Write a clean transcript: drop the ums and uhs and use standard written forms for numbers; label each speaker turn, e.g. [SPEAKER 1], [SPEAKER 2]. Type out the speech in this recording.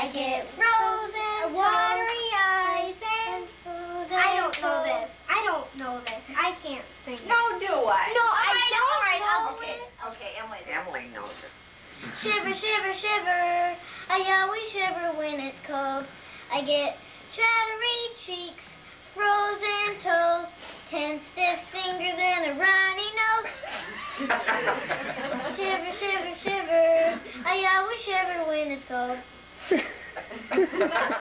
[SPEAKER 1] I get frozen, watery eyes, and frozen. I don't know this. I don't know this. I can't sing it.
[SPEAKER 2] No, do I?
[SPEAKER 1] No, I don't.
[SPEAKER 2] All right,
[SPEAKER 1] know
[SPEAKER 2] okay.
[SPEAKER 1] it.
[SPEAKER 2] Okay, Emily knows it.
[SPEAKER 1] Shiver, shiver, shiver. I always shiver when it's cold. I get chattery cheeks, frozen toes, 10 stiff fingers and a runny nose. Shiver, shiver, shiver. I always shiver when it's cold.